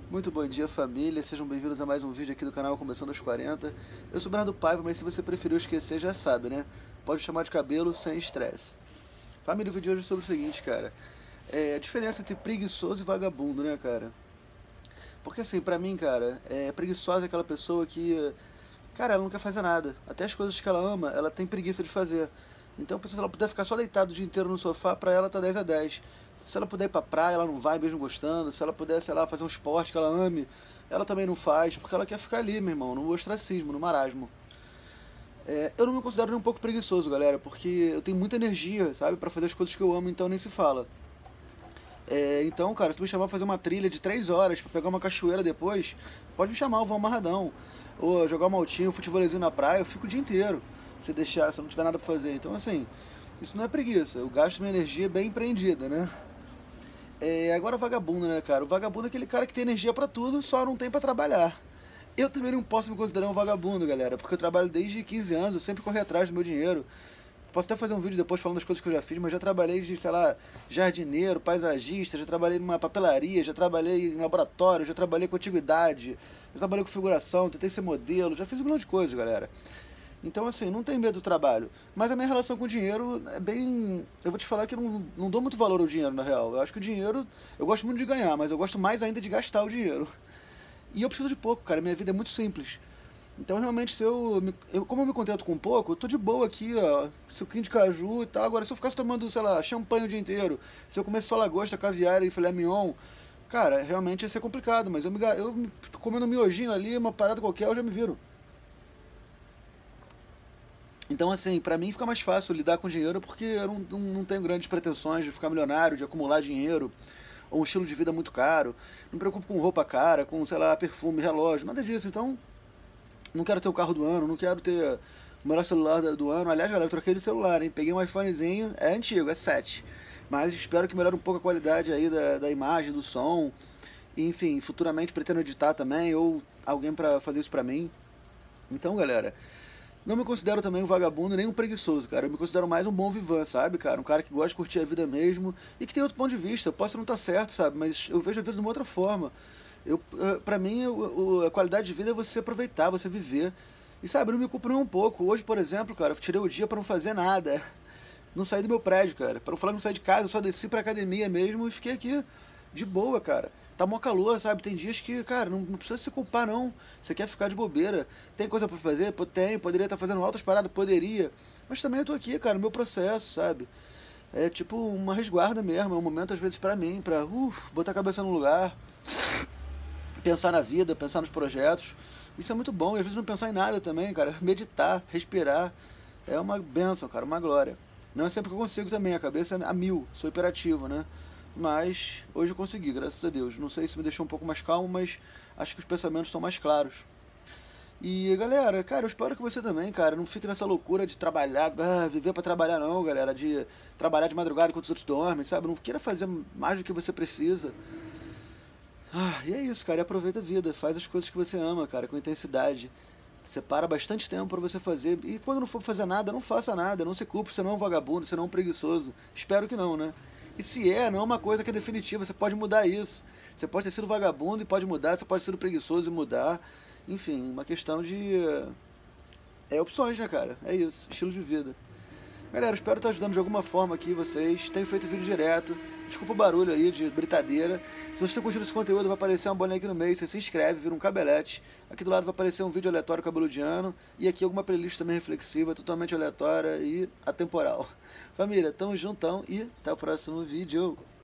Muito bom dia, família. Sejam bem-vindos a mais um vídeo aqui do canal Começando aos 40. Eu sou o Bernardo Paiva, mas se você preferiu esquecer, já sabe, né? Pode chamar de cabelo sem estresse. Família, o vídeo de hoje é sobre o seguinte, cara. A diferença entre preguiçoso e vagabundo, né, cara? Porque assim, pra mim, cara, preguiçosa é aquela pessoa que, cara, ela não quer fazer nada. Até as coisas que ela ama, ela tem preguiça de fazer. Então, se ela puder ficar só deitado o dia inteiro no sofá, pra ela tá 10 a 10. Se ela puder ir pra praia, ela não vai mesmo gostando. Se ela puder, sei lá, fazer um esporte que ela ame, ela também não faz, porque ela quer ficar ali, meu irmão, no ostracismo, no marasmo. Eu não me considero nem um pouco preguiçoso, galera, porque eu tenho muita energia, sabe, pra fazer as coisas que eu amo, então nem se fala. Então, cara, se tu me chamar pra fazer uma trilha de 3 horas, pra pegar uma cachoeira depois, pode me chamar, eu vou amarradão. Ou jogar um maltinho, um futebolzinho na praia, eu fico o dia inteiro. Se deixar, se eu não tiver nada pra fazer. Então, assim, isso não é preguiça. Eu gasto minha energia bem empreendida, né? Agora vagabundo, né, cara? O vagabundo é aquele cara que tem energia pra tudo, só não tem pra trabalhar. Eu também não posso me considerar um vagabundo, galera, porque eu trabalho desde 15 anos, eu sempre corri atrás do meu dinheiro. Posso até fazer um vídeo depois falando das coisas que eu já fiz, mas já trabalhei de, sei lá, jardineiro, paisagista, já trabalhei numa papelaria, já trabalhei em laboratório, já trabalhei com antiguidade, já trabalhei com figuração, tentei ser modelo, já fiz um milhão de coisas, galera. Então, assim, não tem medo do trabalho. Mas a minha relação com o dinheiro é bem. Eu vou te falar que eu não dou muito valor ao dinheiro, na real. Eu acho que o dinheiro. Eu gosto muito de ganhar, mas eu gosto mais ainda de gastar o dinheiro. E eu preciso de pouco, cara. Minha vida é muito simples. Então, realmente, se como eu me contento com pouco, eu tô de boa aqui, ó. Suquinho de caju e tal. Agora, se eu ficasse tomando, sei lá, champanhe o dia inteiro, se eu comesse só lagosta, caviar e filé mignon, cara, realmente ia ser complicado. Mas comendo um miojinho ali, uma parada qualquer, eu já me viro. Então, assim, pra mim fica mais fácil lidar com dinheiro porque eu não tenho grandes pretensões de ficar milionário, de acumular dinheiro, ou um estilo de vida muito caro. Não me preocupo com roupa cara, com, sei lá, perfume, relógio, nada disso. Então, não quero ter o carro do ano, não quero ter o melhor celular do ano. Aliás, galera, eu troquei de celular, hein? Peguei um iPhonezinho, é antigo, é 7. Mas espero que melhore um pouco a qualidade aí da imagem, do som. E, enfim, futuramente pretendo editar também, ou alguém pra fazer isso pra mim. Então, galera, não me considero também um vagabundo nem um preguiçoso, cara. Eu me considero mais um bom vivan, sabe, cara? Um cara que gosta de curtir a vida mesmo e que tem outro ponto de vista. Eu posso não estar certo, sabe? Mas eu vejo a vida de uma outra forma. Pra mim, a qualidade de vida é você aproveitar, você viver. E sabe, eu não me culpo nem um pouco. Hoje, por exemplo, cara, eu tirei o dia pra não fazer nada. Não saí do meu prédio, cara. Pra não falar que não saí de casa, eu só desci pra academia mesmo e fiquei aqui de boa, cara. Tá mó calor, sabe? Tem dias que, cara, não precisa se culpar, não. Você quer ficar de bobeira. Tem coisa pra fazer? Pô, tem. Poderia estar fazendo altas paradas? Poderia. Mas também eu tô aqui, cara, no meu processo, sabe? É tipo uma resguarda mesmo. É um momento, às vezes, pra mim, pra botar a cabeça no lugar, pensar na vida, pensar nos projetos. Isso é muito bom. E às vezes não pensar em nada também, cara. Meditar, respirar. É uma benção, cara, uma glória. Não é sempre que eu consigo também, a cabeça é a mil, sou hiperativo, né? Mas hoje eu consegui, graças a Deus. Não sei se me deixou um pouco mais calmo, mas acho que os pensamentos estão mais claros. E galera, cara, eu espero que você também, cara, não fique nessa loucura de trabalhar, viver pra trabalhar não, galera, de trabalhar de madrugada enquanto os outros dormem, sabe? Não queira fazer mais do que você precisa. E é isso, cara, e aproveita a vida, faz as coisas que você ama, cara, com intensidade. Separa bastante tempo pra você fazer. E quando não for fazer nada, não faça nada. Não se culpe, você não é um vagabundo, você não é um preguiçoso. Espero que não, né? E se não é uma coisa que é definitiva, você pode mudar isso. Você pode ter sido vagabundo e pode mudar, você pode ser preguiçoso e mudar. Enfim, uma questão de opções, né, cara? É isso, estilo de vida. Galera, espero estar ajudando de alguma forma aqui vocês. Tenho feito vídeo direto. Desculpa o barulho aí de britadeira. Se você curtindo esse conteúdo, vai aparecer uma bolinha aqui no meio. Você se inscreve, vira um cabelete. Aqui do lado vai aparecer um vídeo aleatório cabeludiano. E aqui alguma playlist também reflexiva, totalmente aleatória e atemporal. Família, tamo juntão e até o próximo vídeo.